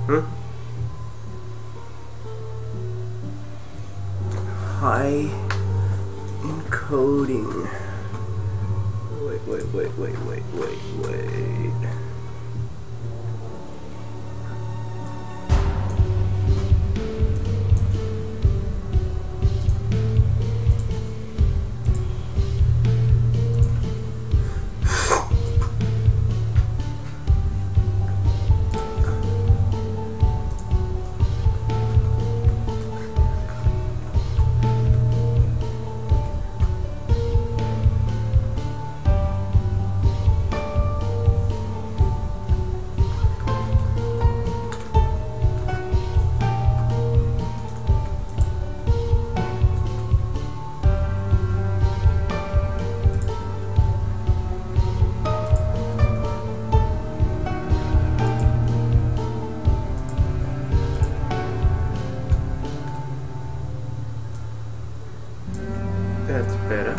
Huh? High encoding. Wait. That's better.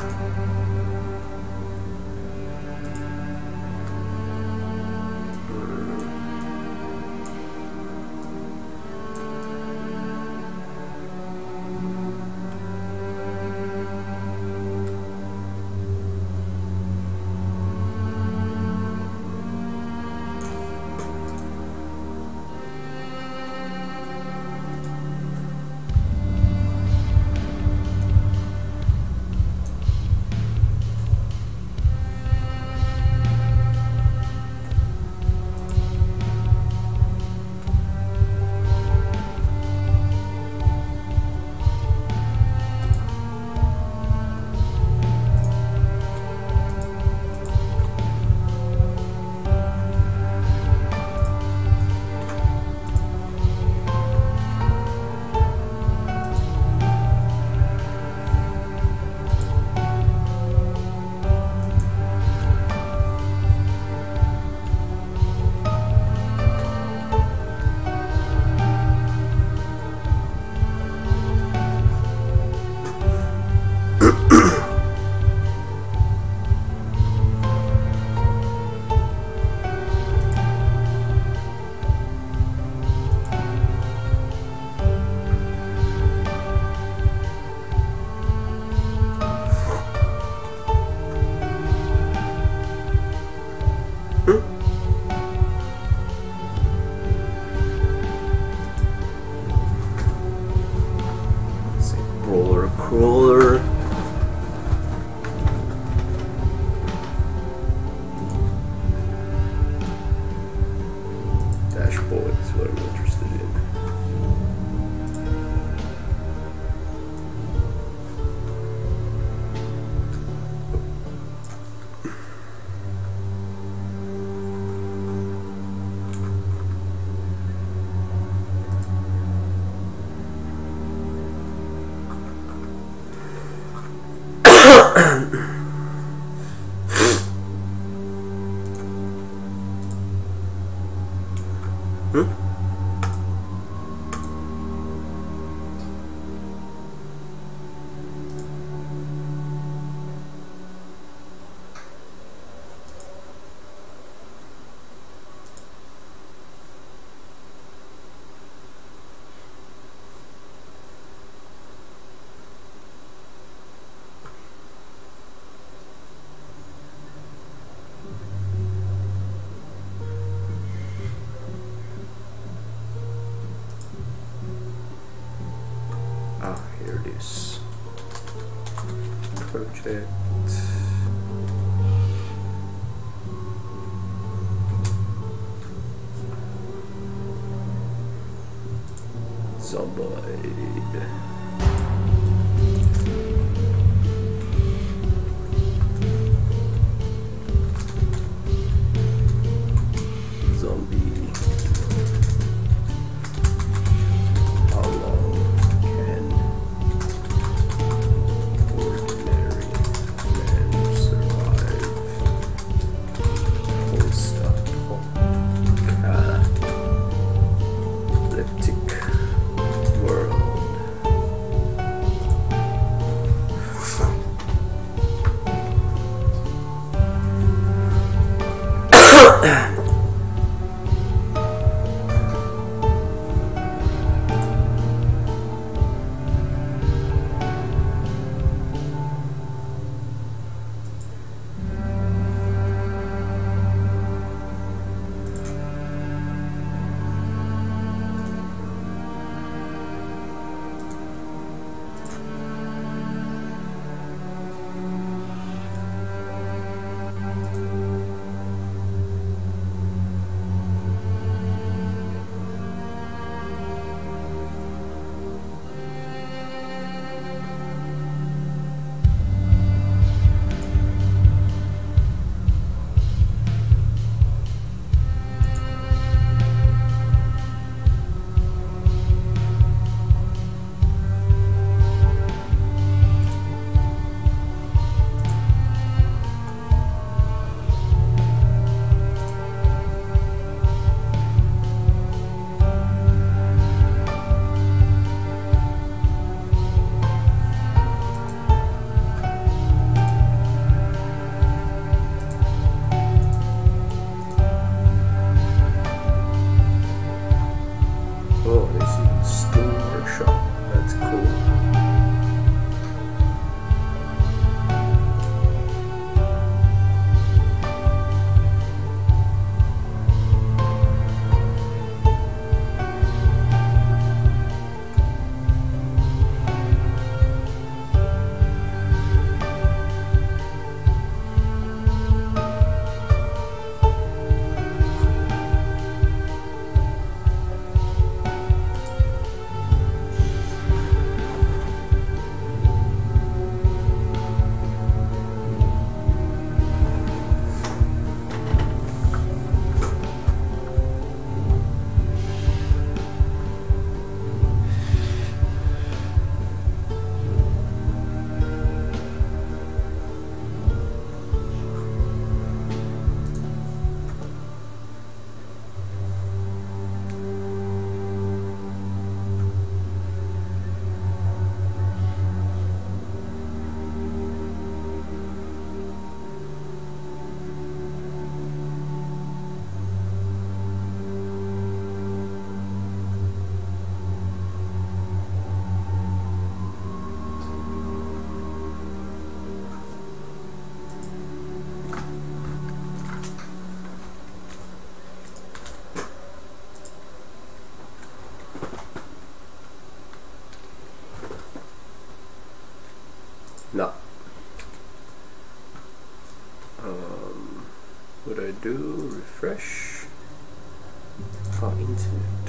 Crawler. Dashboard is what I'm interested in. Here it is. Project. Zomboid. what I do, refresh. Oh, internet.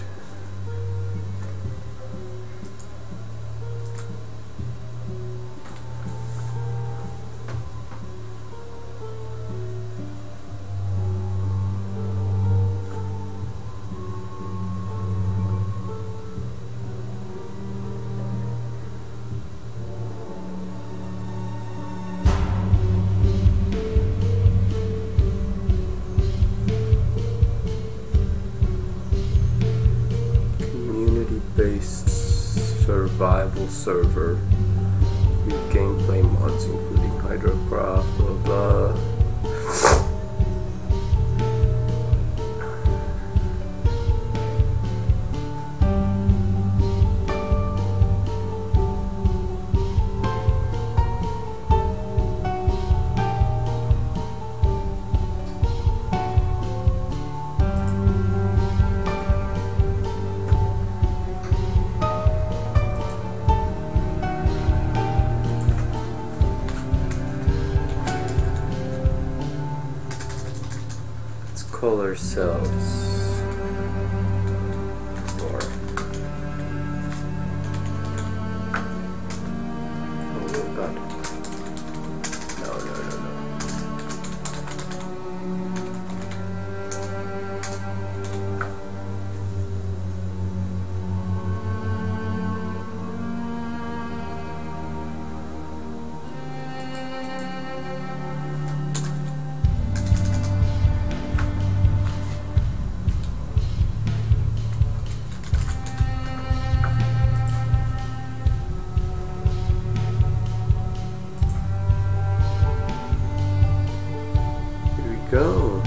Based survival server with gameplay mods including Hydrocraft, blah blah. Call ourselves or oh god, no. Go.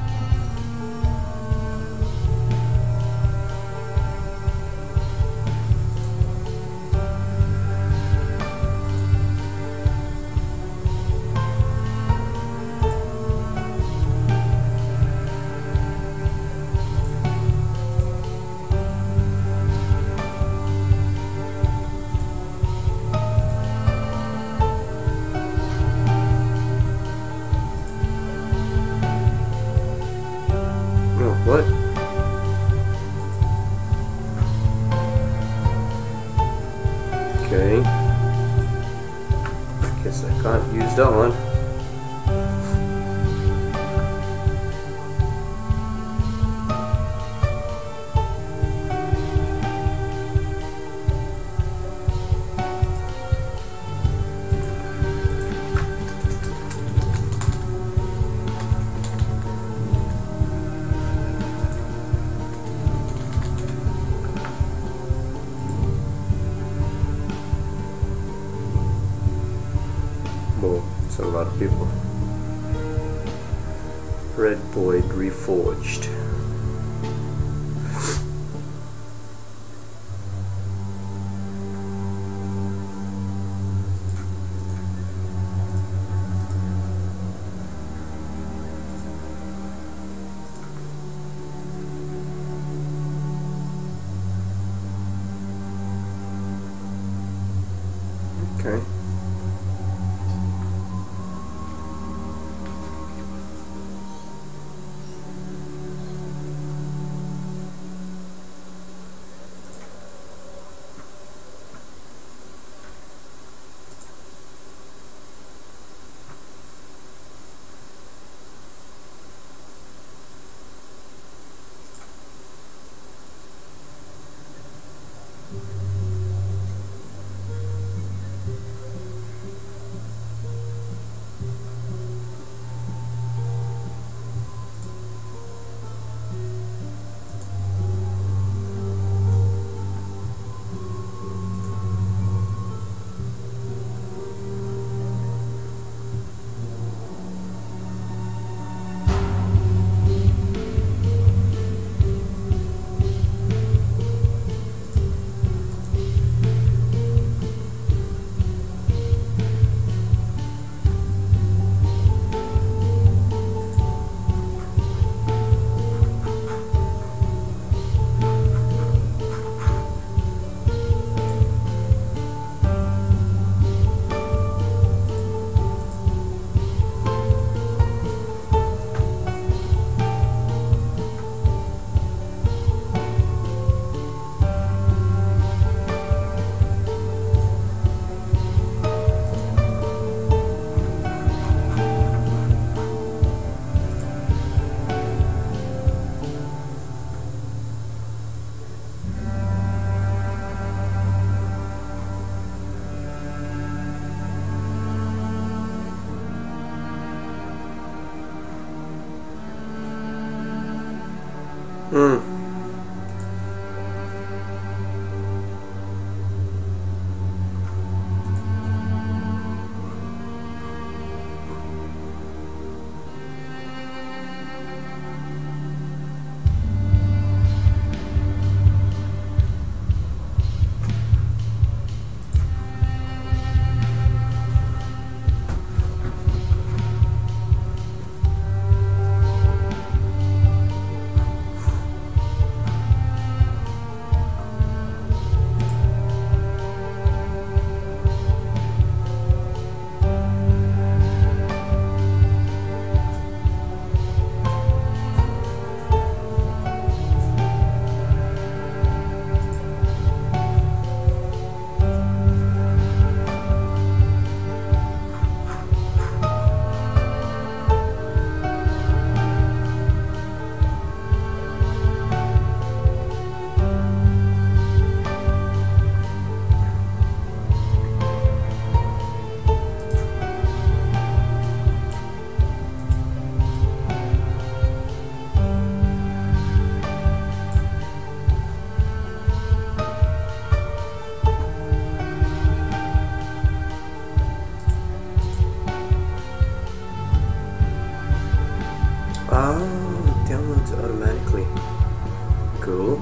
What? Okay. Guess I can't use that one. Whoa, that's a lot of people. Red Void Reforged. Okay. Hmm. Oh, it downloads automatically. Cool.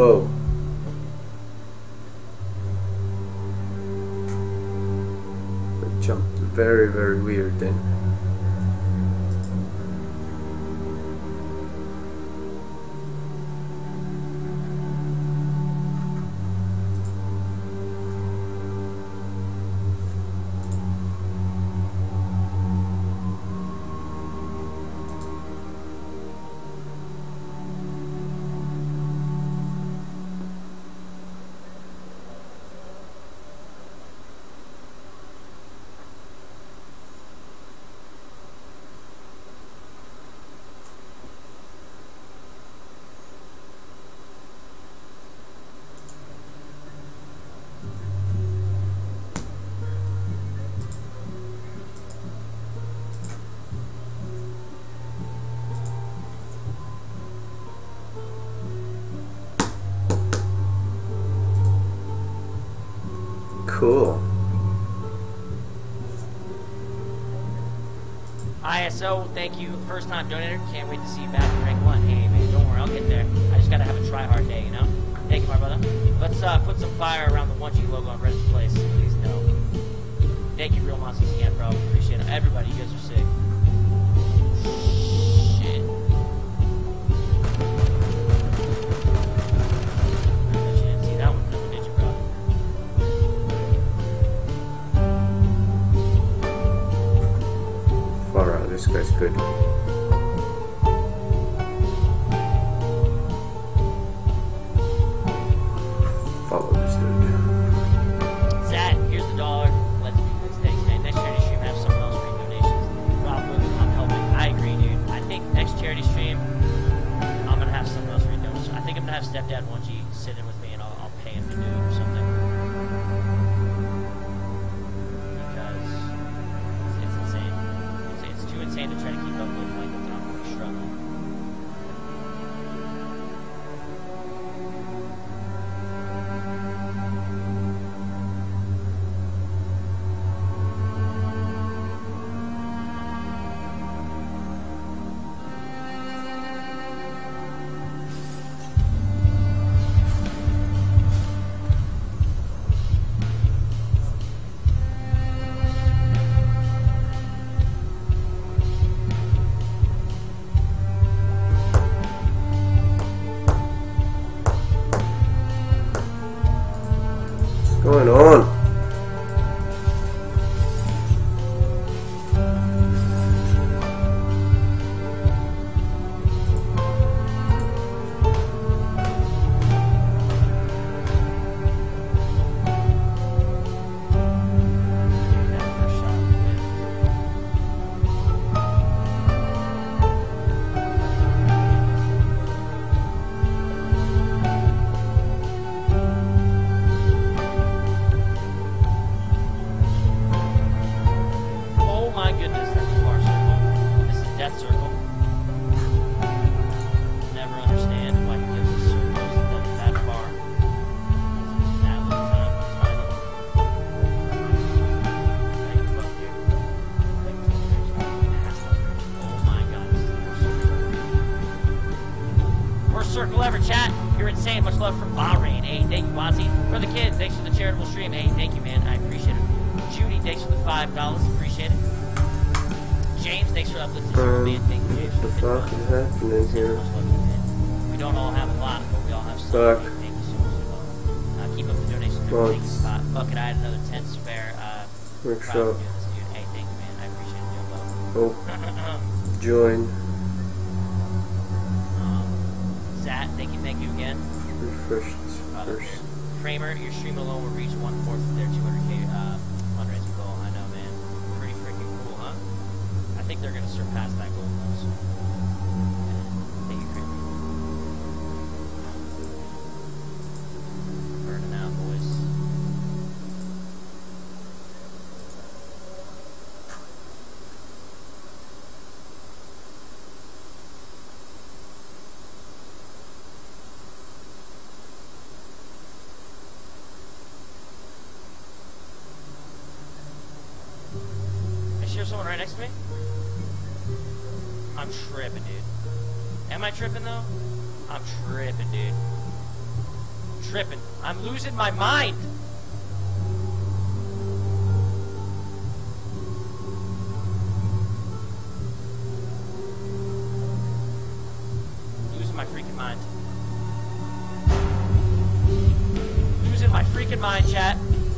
Whoa. It jumped very, very weird then. Cool. ISO, thank you. First time donator. Can't wait to see you back in rank 1. Hey, man, don't worry, I'll get there. I just gotta have a try hard day, you know? Thank you, my brother. Let's put some fire around the 1G logo on Red's place. Please no. Thank you, Real Monsters, again, bro. Appreciate it. Everybody, you guys are sick. Shit. I bet you didn't see that one coming, did you, bro? Far out, this guy's good. Follow this dude. Zach, here's the $1. Let's do this. Thanks, man. Next charity stream, have someone else read donations. Rob Williams, I'm helping. I agree, dude. I think next charity stream, I'm gonna have someone else read donations. I think I'm gonna have Stepdad 1G sit in with me and I'll pay him to do it or something. Because it's insane. It's too insane to try to keep up with, like, without really struggling. What's going on? That first shot with oh my goodness, that's a bar circle. This is death circle. Never understand why he gives us circles that far. That little time, it's fine. Thank you, both here. Thank you, Past that bridge. Oh my god, this is the worst circle ever, chat. You're insane. Much love from Bahrain. Hey, thank you, Wazzy. For the kids, thanks for the charitable stream. Hey, thank you, man. I appreciate it. Judy, thanks for the $5. Appreciate it. James, thanks for uplifting man. Thank you, James. What the fuck is happening here? Much love to you, man. We don't all have a lot, but we all have some. Fuck. Thank you so much. Keep up the donations. Thank you, Spot. Bucket, I had another 10 spare. Workshop. Proud of doing this, dude. Hey, thank you, man. I appreciate it, Oh, Joe. join. Zat, thank you again. Refresh this first. Kramer, your stream alone will reach 1/4 of their 200K fundraising goal. I know, man. Pretty freaking cool, huh? I think they're gonna surpass that goal, though. So. Thank you, Kramer. Burning out, boys. There's someone right next to me? I'm tripping, dude. Am I tripping, though? I'm tripping, dude. tripping. I'm losing my mind. Losing my freaking mind. Losing my freaking mind, chat.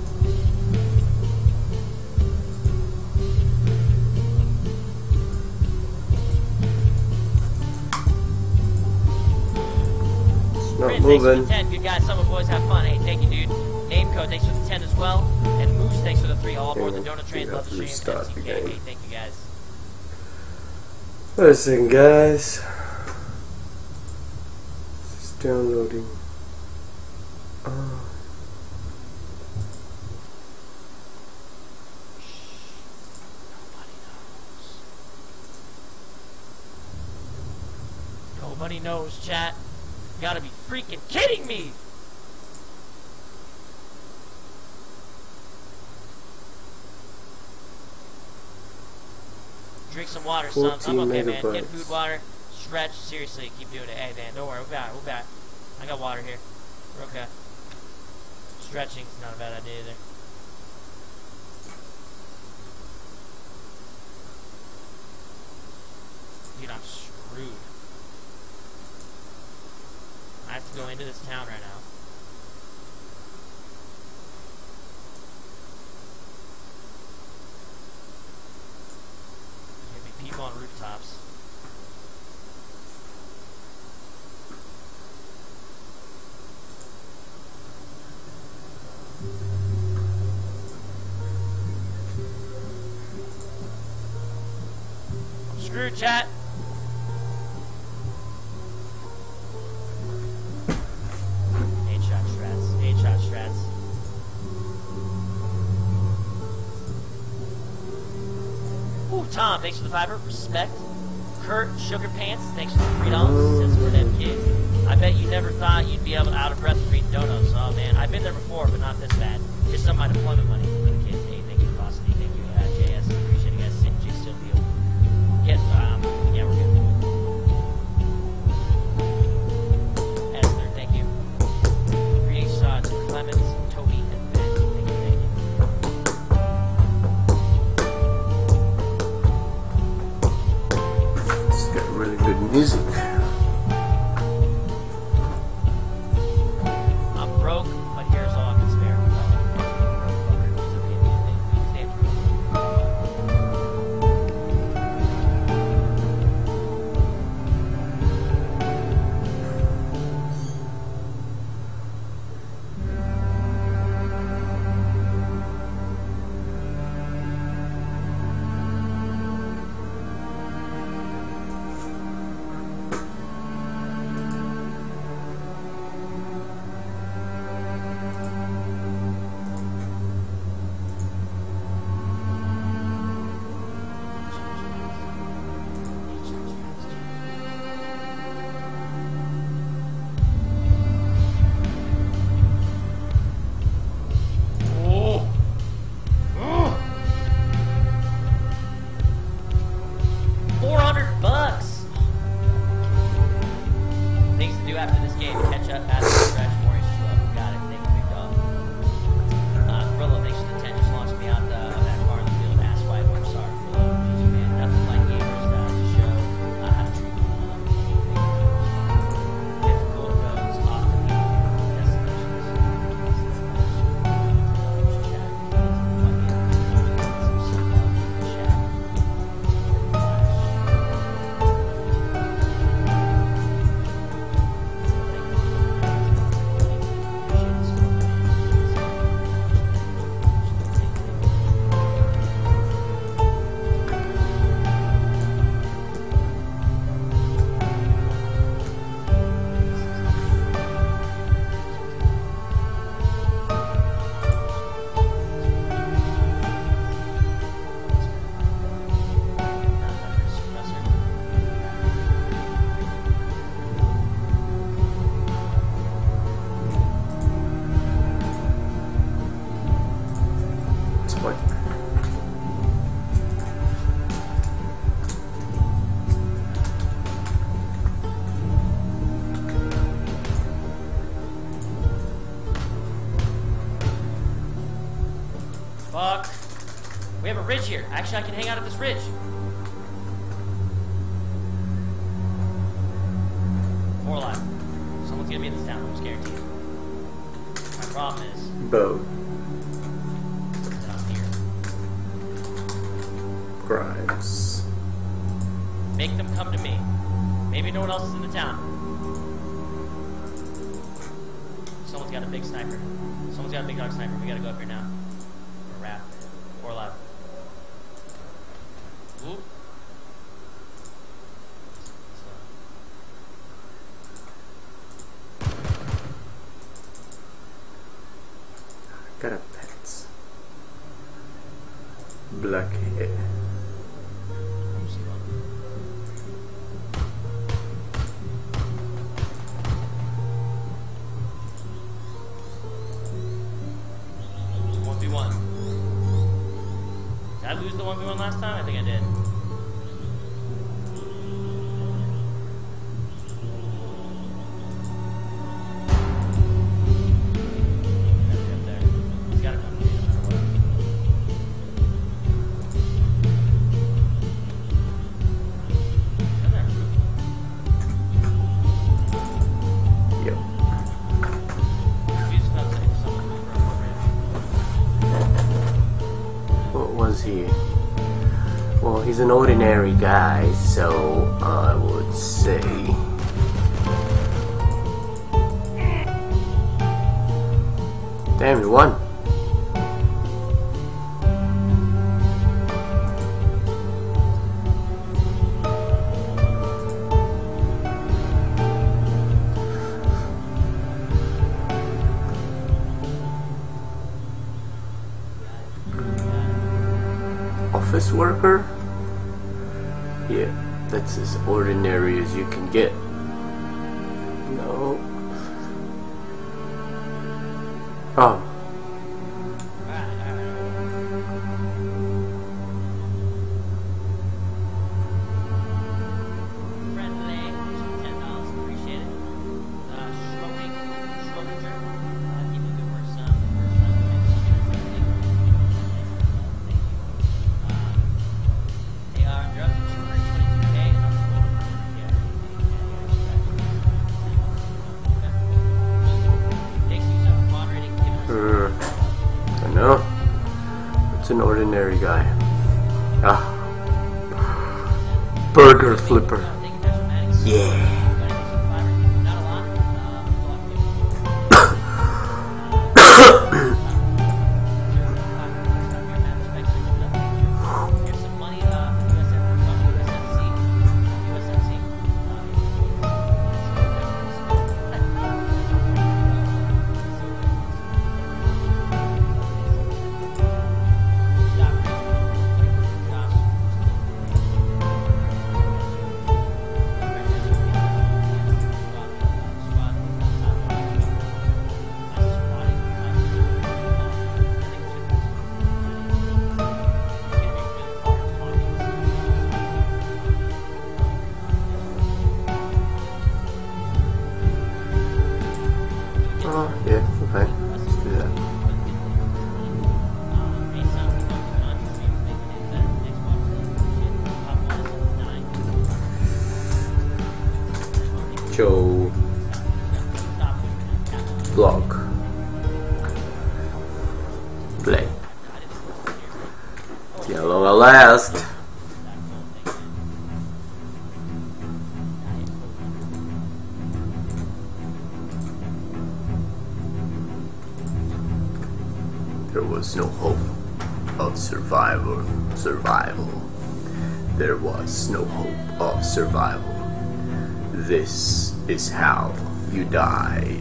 Not Thanks moving. for the 10. Good guys. Summer boys, have fun. Hey, thank you, dude. Name code, thanks for the 10 as well. And Moose, thanks for the 3. All aboard the donut train. Love the stream. MCK. Hey, thank you, guys. Wait a second, guys. It's downloading. Nobody knows, chat. You gotta be freaking kidding me! Drink some water, son. I'm okay, man. Get food, water, stretch. Seriously, keep doing it. Hey, man, don't worry. We'll be back. We'll be back. I got water here. We're okay. Stretching's not a bad idea either. Dude, I'm screwed. I have to go into this town right now. There's gonna be people on rooftops. I'm screwed, chat. Tom, thanks for the $5. Respect. Kurt, Sugar Pants, thanks for the $3. Since for them kids. I bet you never thought you'd be able out of breath from eating donuts. Oh man, I've been there before, but not this bad. Just some of my deployment money for the kids. Hey, thank you, Velocity. Thank you, JS. Appreciate it, guys. J Sylvia. Yes, yeah, we're good. Esther, thank you. Greetings to Clemens, Toby, and Ben. Thank you, thank you. Really good music. I'm broke, but here's all I can spare. Fuck. We have a ridge here. Actually, I can hang out at this ridge. More alive. Someone's gonna be in this town. I'm just guaranteed. My problem is. Boat. That I'm here. Grimes. Make them come to me. Maybe no one else is in the town. Someone's got a big sniper. Someone's got a big dog sniper. We gotta go up here now. Or raft. Or alive. Whoop. Got a pet. Black hair. Did I lose the 1v1 last time? I think I did. He's gotta come to me no matter what. Yep. We just found someone from the What was he? Well, he's an ordinary guy, so I would say. Damn, he won. Office worker? Yeah, that's as ordinary as you can get. No. Oh. No, it's an ordinary guy. Ah, burger flipper. Yeah. Oh, yeah, okay. Let's do that. Joe. Block. Play. See how long I'll last. There was no hope of survival. There was no hope of survival. This is how you died.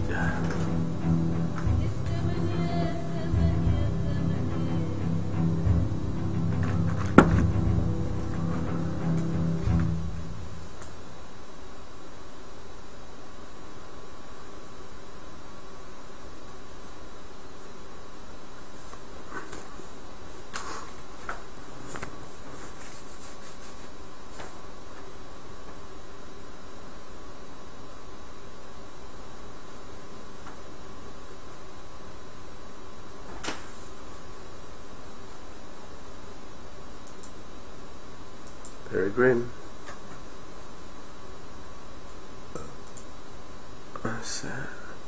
Very grim. What's that?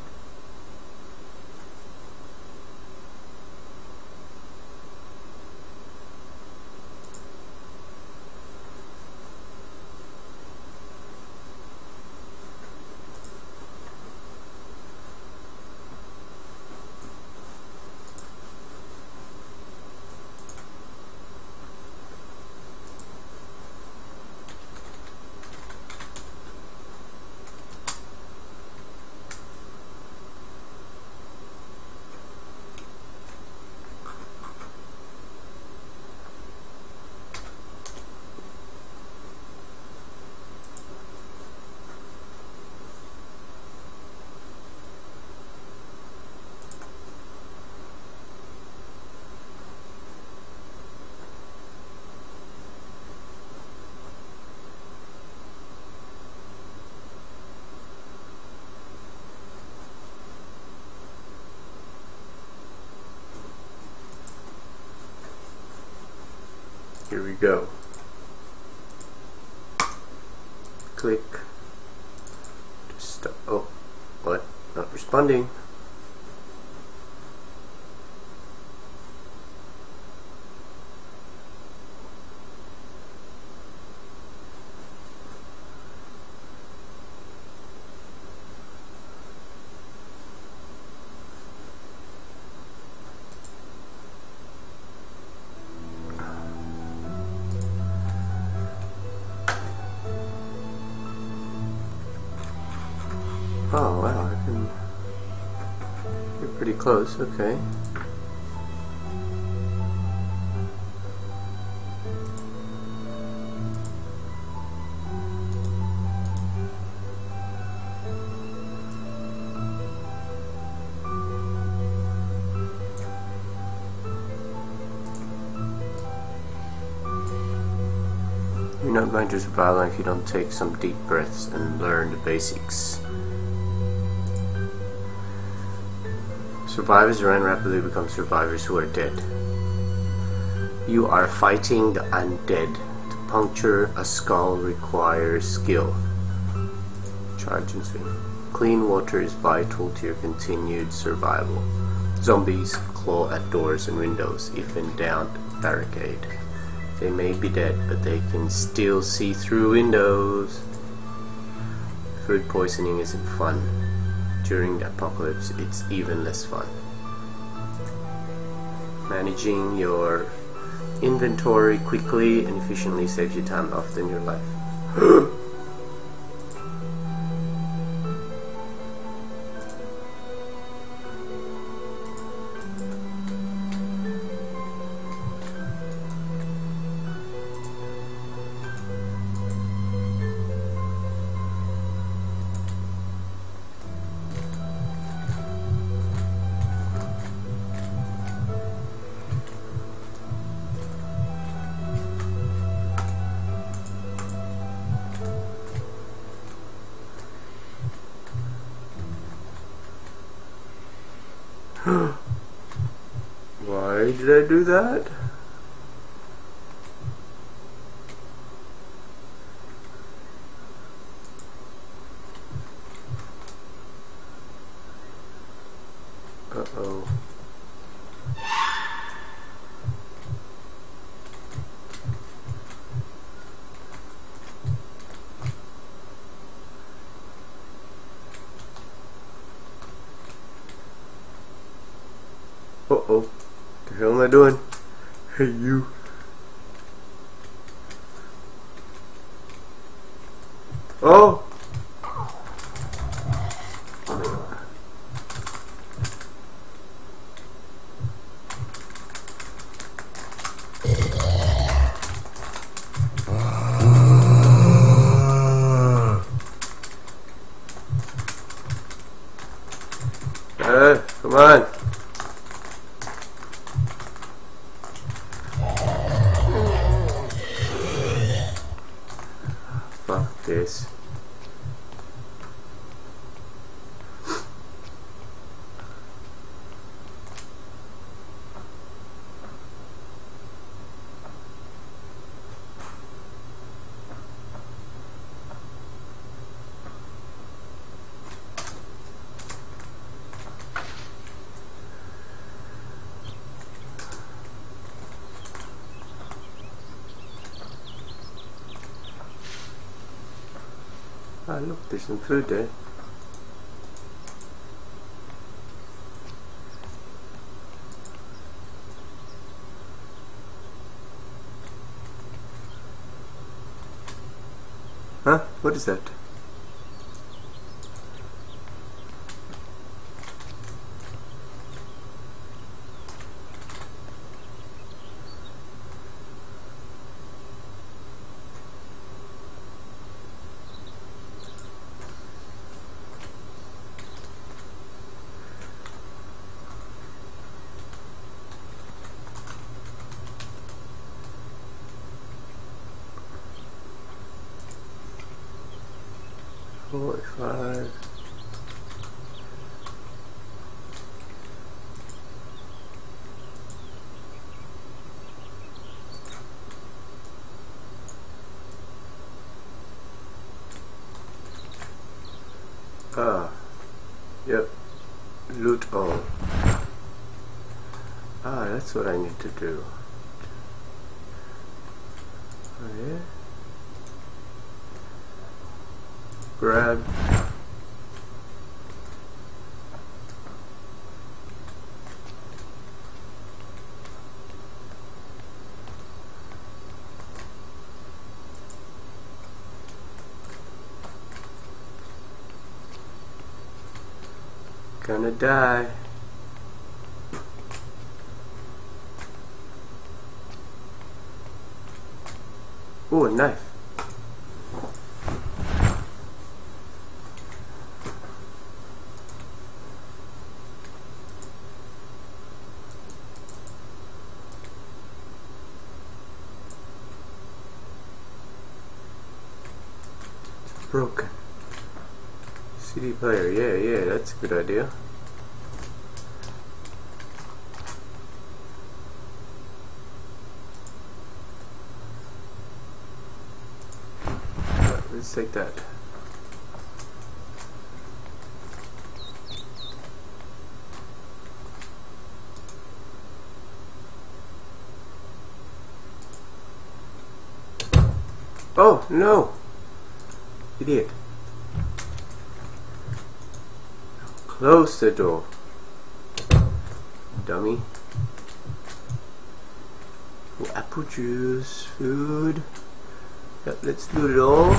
Here we go. Click. Just stop. Oh, what? Not responding. Oh wow, I can. You're pretty close, okay. You're not going to survive if you don't take some deep breaths and learn the basics. Survivors run rapidly become survivors who are dead. You are fighting the undead. To puncture a skull requires skill. Charge and swing. Clean water is vital to your continued survival. Zombies claw at doors and windows. If in doubt, barricade. They may be dead, but they can still see through windows. Food poisoning isn't fun. During the apocalypse, it's even less fun. Managing your inventory quickly and efficiently saves you time often in your life. Why did I do that? Uh-oh. Uh-oh. The hell am I doing? Hey, you. Oh! Come on. Fuck this. Ah, look, there's some food there. Huh? What is that? Four, five. Ah, yep. Loot all. Ah, that's what I need to do. Oh, yeah. Grab. Gonna die. Ooh, a knife. It's broken. CD player, yeah, that's a good idea. Let's take that. Oh, no! Idiot. Close the door. Dummy. Oh, apple juice, food. Yep, let's do it all.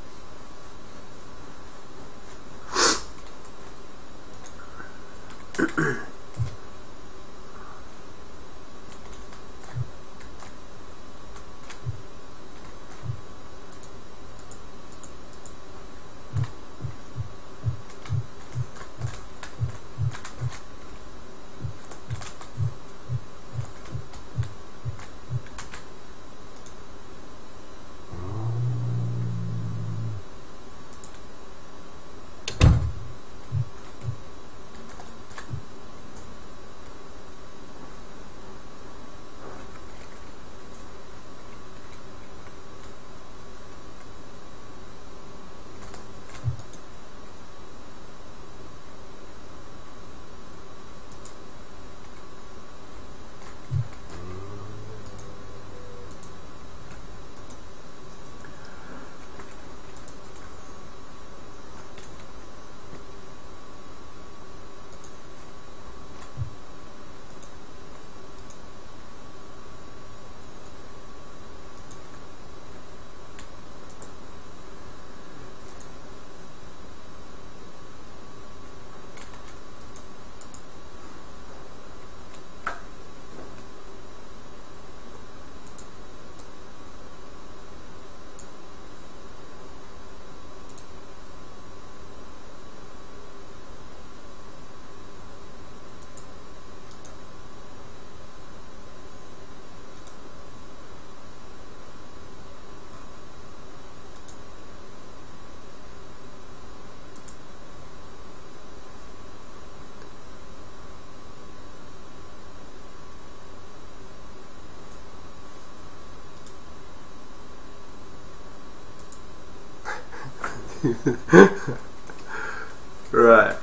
Right.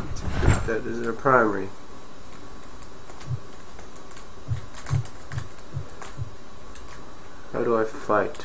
That is their primary. How do I fight?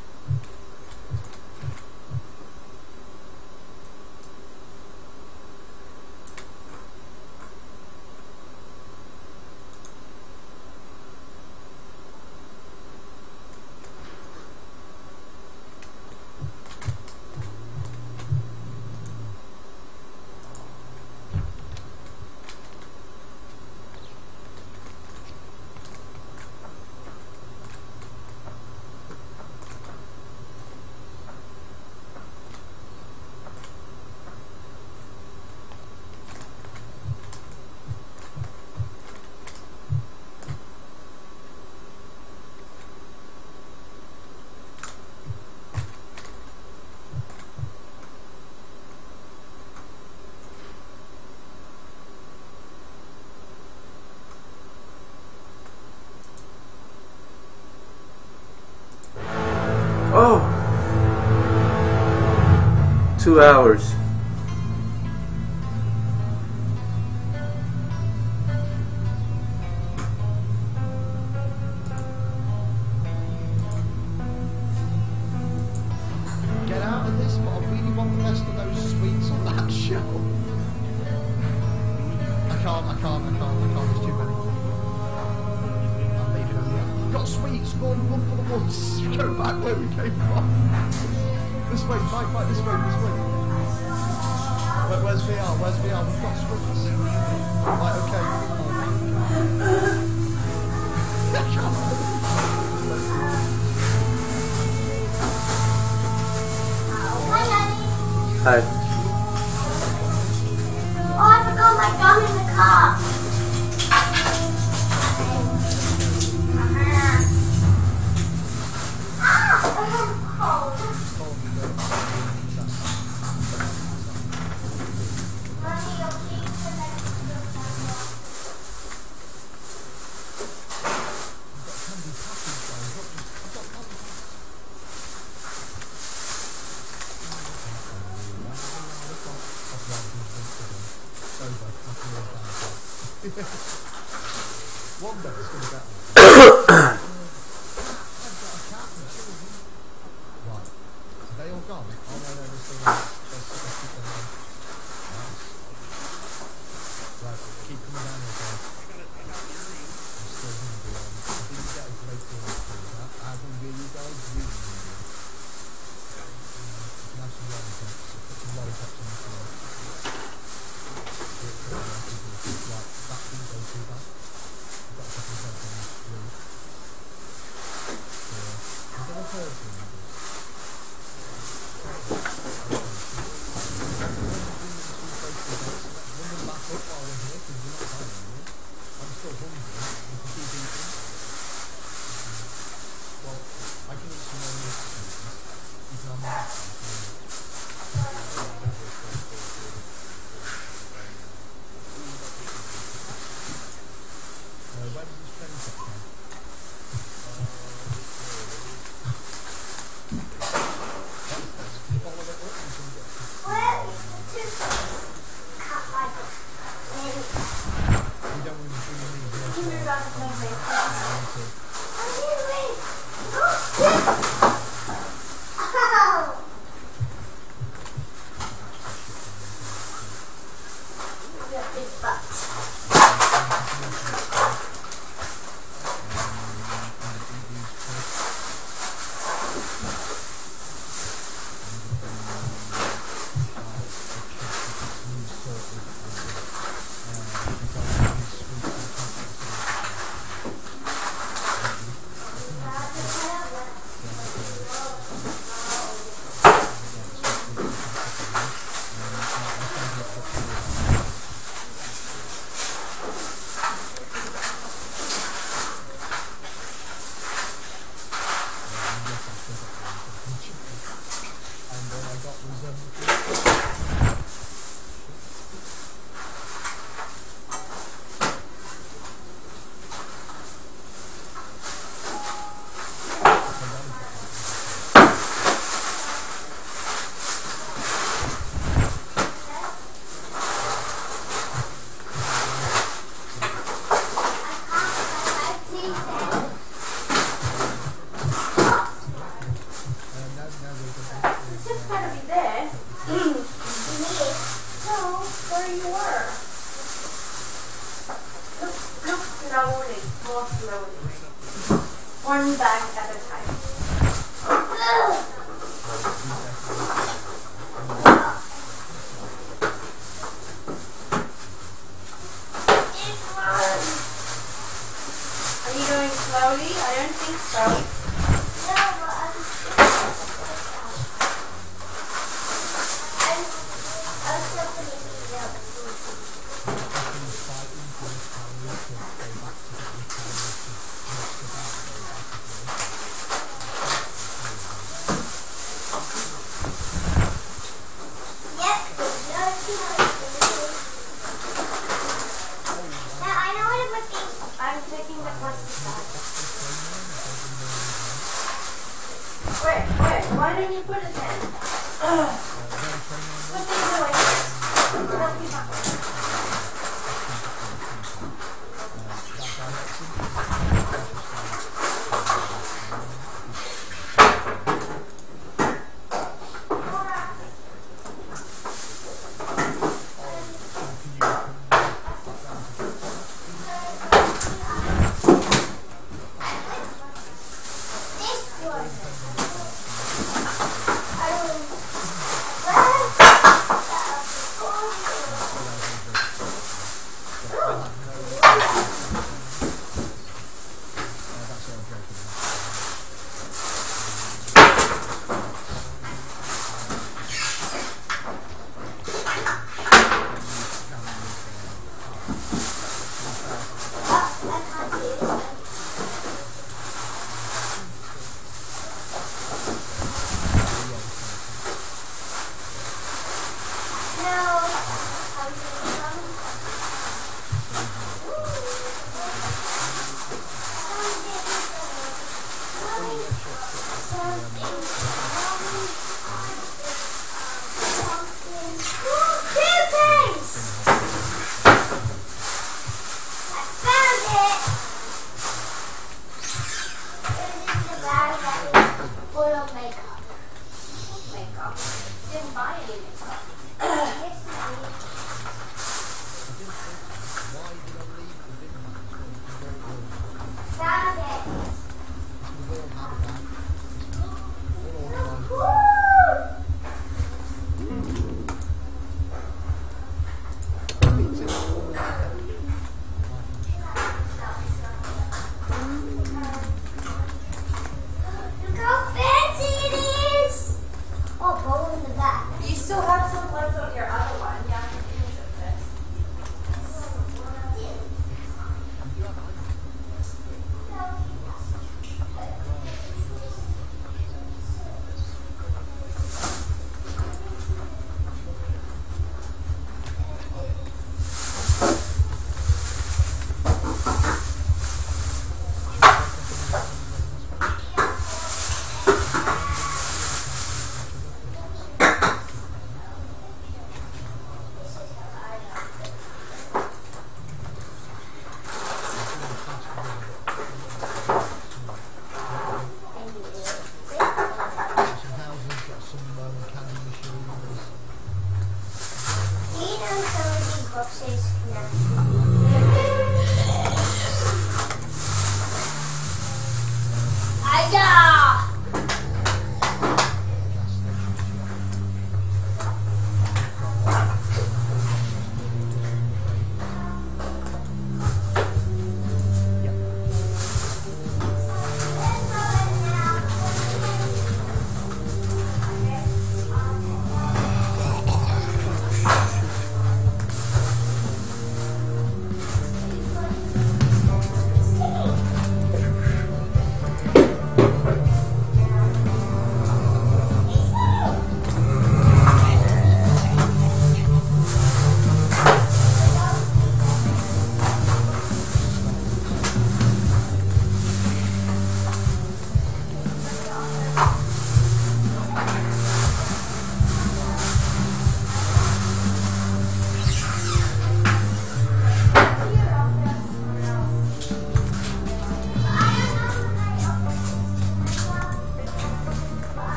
Oh! 2 hours. Get out of this, but I really want the rest of those sweets on that shelf. I can't, there's too many. I'm leaving them here. We've got sweets, go and run for the woods. Go back where we came from. This way, Mike, this way. Where's VR? We've got sweets. Right, okay. Hi. Oh, I forgot my gum in the car. One day it's going to get right. Are they all gone? Oh no, they're still there. Right, keep coming down here, guys. I'm still hungry. I didn't get a great deal of food. How hungry are you guys? Really hungry. You can have some lollipops. Put some lollipops on the floor. Right, that didn't go too bad. I've got a couple of heads on this roof. Is there a person in this? I'm still hungry. We can keep eating. Well, I can eat some more meat. You can have more. Where does this train get from? Let's follow it up and some get. We don't want to bring them in here. slowly. One bag at a time. Ugh. Are you going slowly? I don't think so. No, but I'm I'm taking the plastic bag. Where? Why don't you put it there? Put these away first. I'll be back.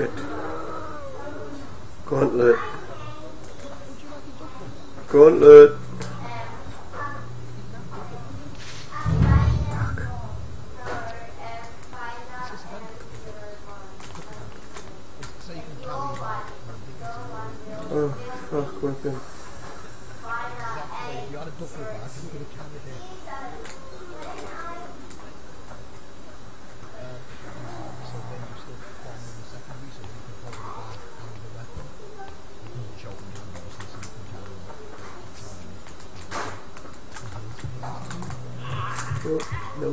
Shit. Gauntlet. Gauntlet. So you can carry your back. Oh, fuck, weapon. Exactly. If you had a duffel bag, you could have carried it. So then you still fall in the secondary, so you can hold the bag and the weapon. It doesn't show up in your obviously, so you can carry it. Oh, no.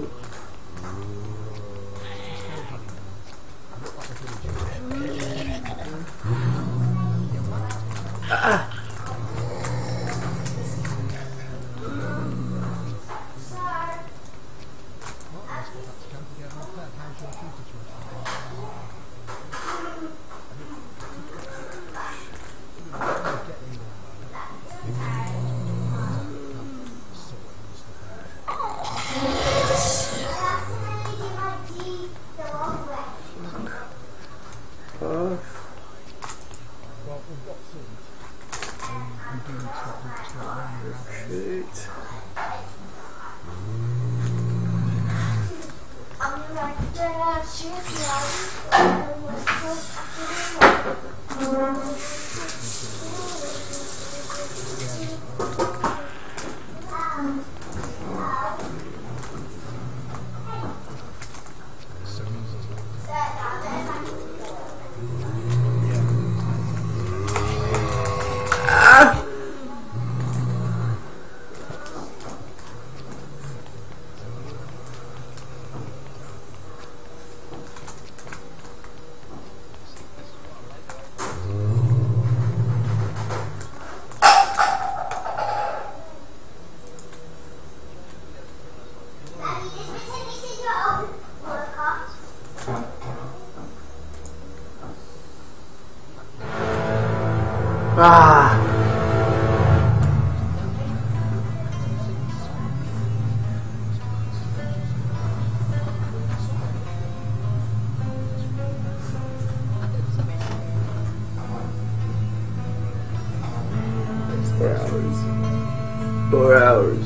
Ah! Well, we've got some. We do need to start Shit. Ah! 4 hours. 4 hours.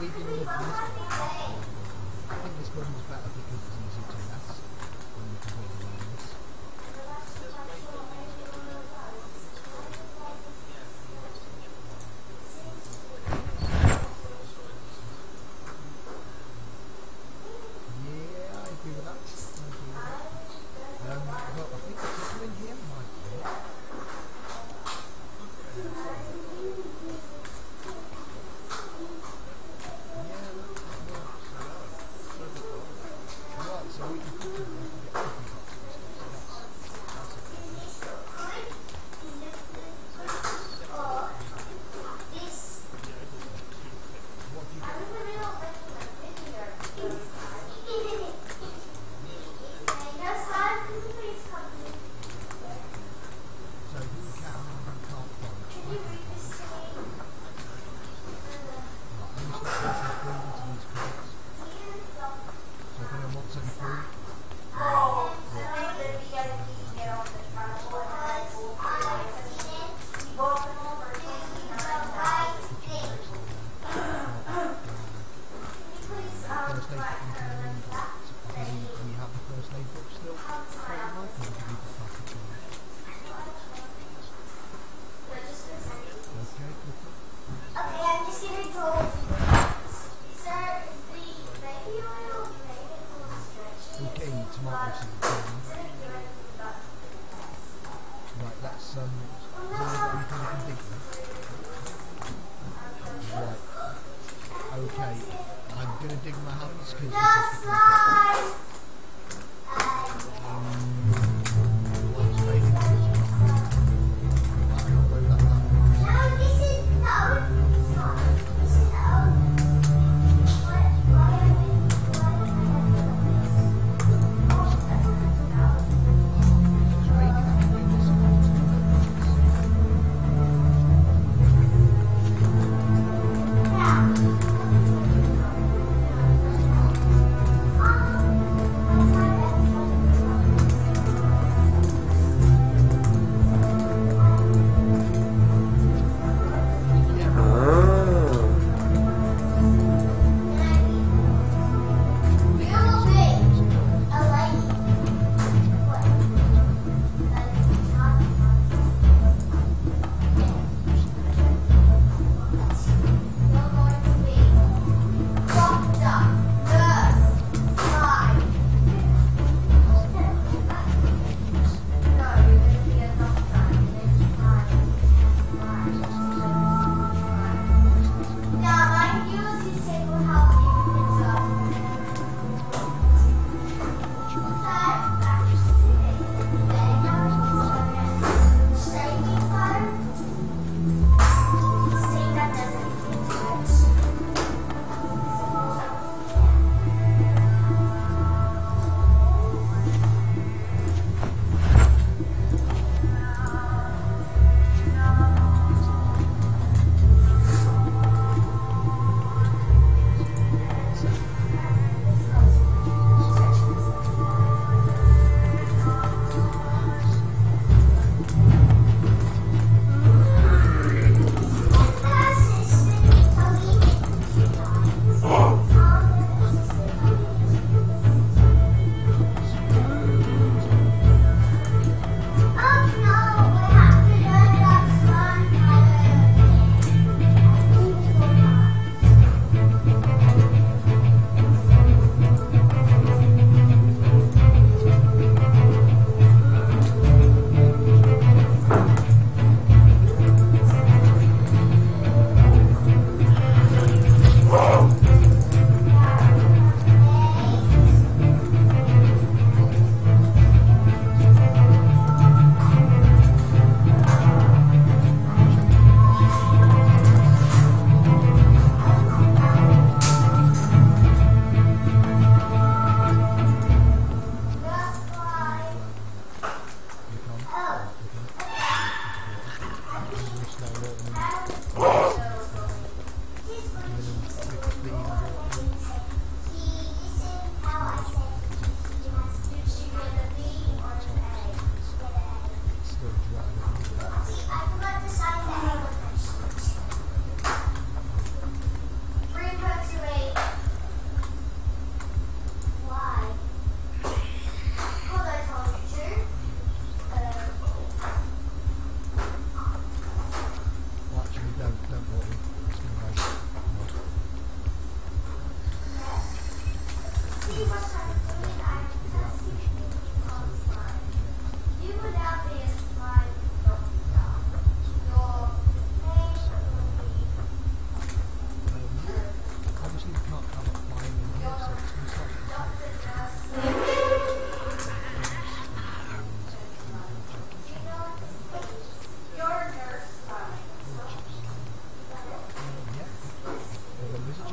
medium and this one. I think this building's better because it's easier to mess when you can build around this. Yeah, I agree with that. But I think the people in here might be. Right, so we can put it in and get cooking pots and stuff, so that's a good What do you get? So who can and who can't farm? Right, I'm just going to put some food into these crates. So if anyone wants any food, first aid book you can read. I believe we have the first aid book still. Right, or do we leave it back at all? Okay, cool. Okay, I'm just gonna go. Sir, the baby oil, Okay, tomato seeds. Right, that's is there anything we can dig with? Right. Okay, I'm gonna dig my hands because just slide. No, this is no. This is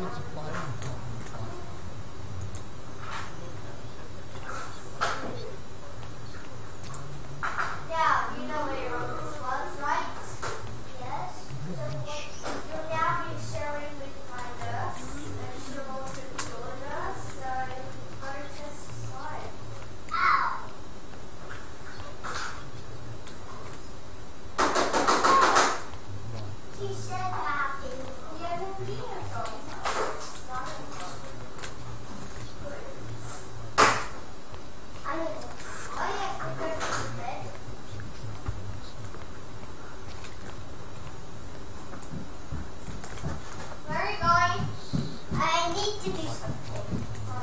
loads of fire and can't move fire. Yeah, you know where your office was, right? Yes. So you'll now be sharing with my nurse, and she'll also be your nurse, so go test slide. Ow! She said that you have a vehicle. Where are you going? I need to do something.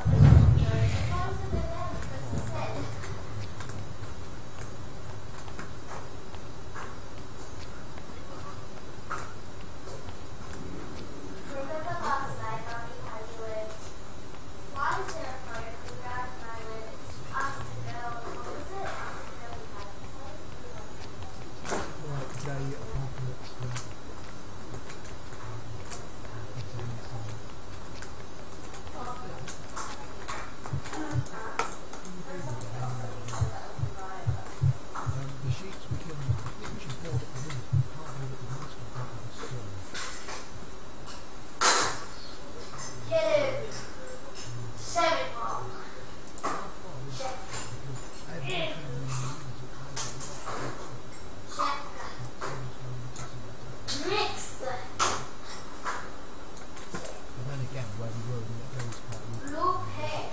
Remember last night, Mommy had you with, why is there a fire from God? And I went, asked to go, what was it? Asked to go, we had Right, day apocalypse film. The sheets we can, I think we should board at the minute. We can't board at the minute because of the storm. Kid, 7 o'clock. Check. Everything we need Check. Next. but then again, where we were, we were always quite weak. Blue pen.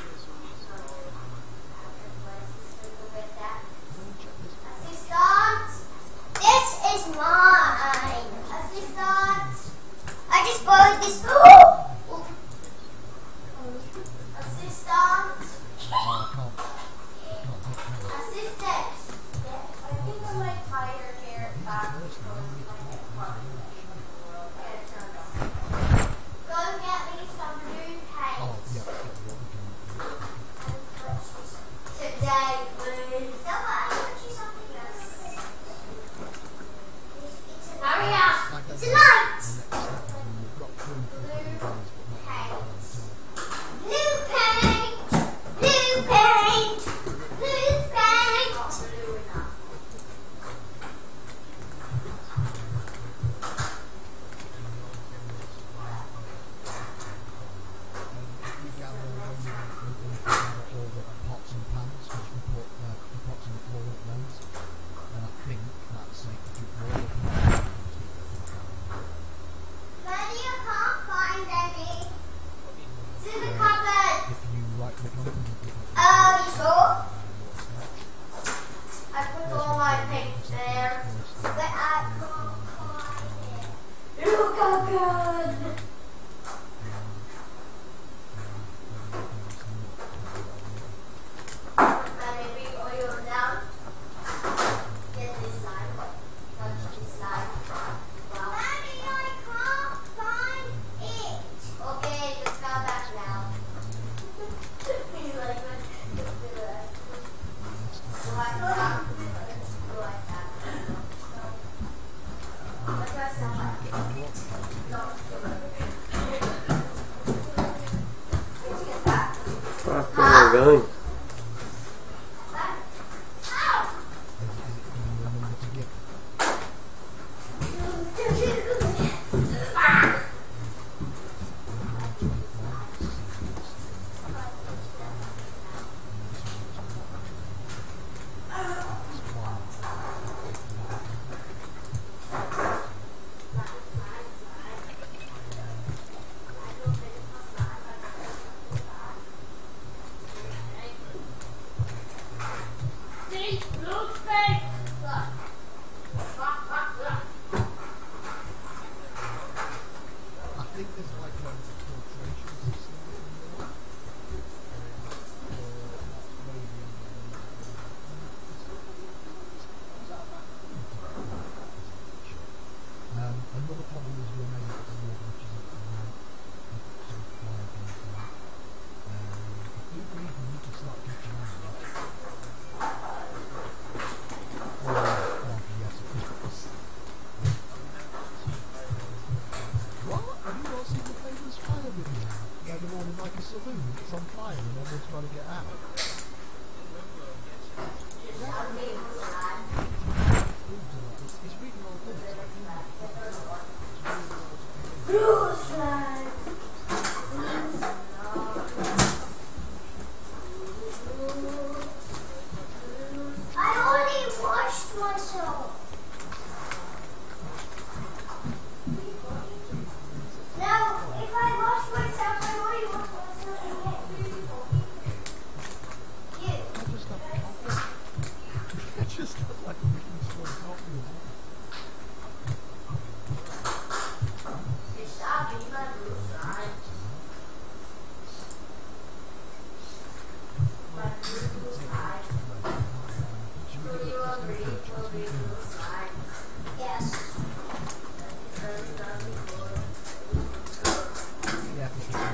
Assistant. This is mine. Assistant. I just borrowed this. Assistant. I can't take care of it. Assistant. I think I might tie your hair back because my head funny. Go get me some blue paint. Oh, yeah, what we can Today, please. Somebody put you something else. Hurry up! It's a light! we've got through for a couple of days, but not Blue paint! Blue paint! Blue paint! Blue enough. we gather all the pots and pans, which we put the pots on the floor at those. And I think that's safe to keep all of them. Daddy, I can't find any. It's in the cupboard. If you right click on it, you can Oh, you sure? I put all my paints there. But I can't find it. Look how good! Maybe oil down. Get this side. Touch this side. Daddy, I can't find it. Okay, let's go back now. He's like, let's do that. Like that. Like that. Let's go somewhere. Where are we going? remember to give. I think there's like filtration system in there. Another problem is we're made of wood, which is up to now. Sort of fire things like I do believe we need to start getting on with it. Yes, of course. What? Have you not seen the famous fire the saloon that's on fire and everyone's trying to get out. It's reading all this. I already washed myself. Now, if I wash myself, I already washed myself again. You. I just have coffee. I just have like a really strong coffee. It's stopping my blue side. My blue side. Do you agree for the blue side? Yes. Yeah, for sure.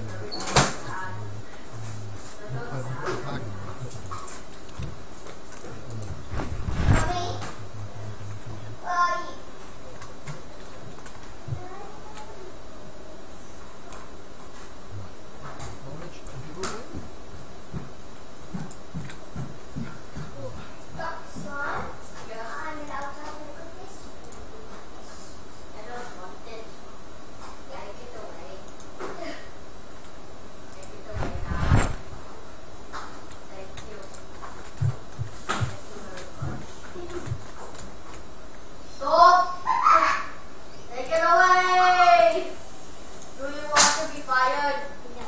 Mommy? Knowledge, have you got it? Son? I'm allowed to have the cookies? I don't want it. Take it away. Take it away now. Thank you. Thank you very much. Stop! Take it away! Do you want to be fired? No.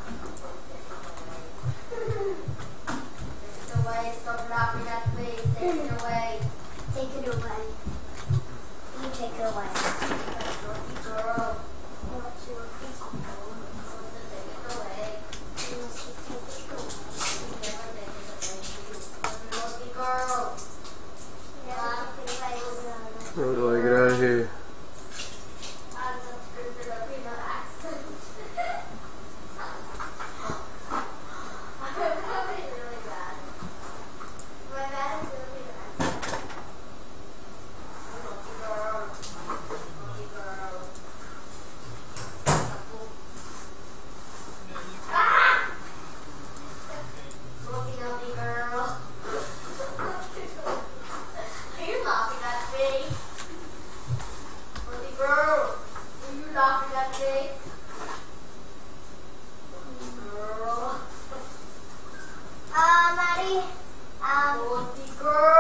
Take it away. Stop laughing at me. Take it away. Take it away. You take it away. Naughty girl. Naughty girl. Take it away. You must take it away. You never take it away. Naughty girl. Never take it away. How do I get out of here? I'm such a Filipino accent. I'm having really bad. My bad is Filipino accent. Naughty girl. Naughty girl. Ah! Naughty, naughty girl. Are you laughing at me? Naughty girl, are you laughing at me? Naughty girl. Maddie. Naughty girl.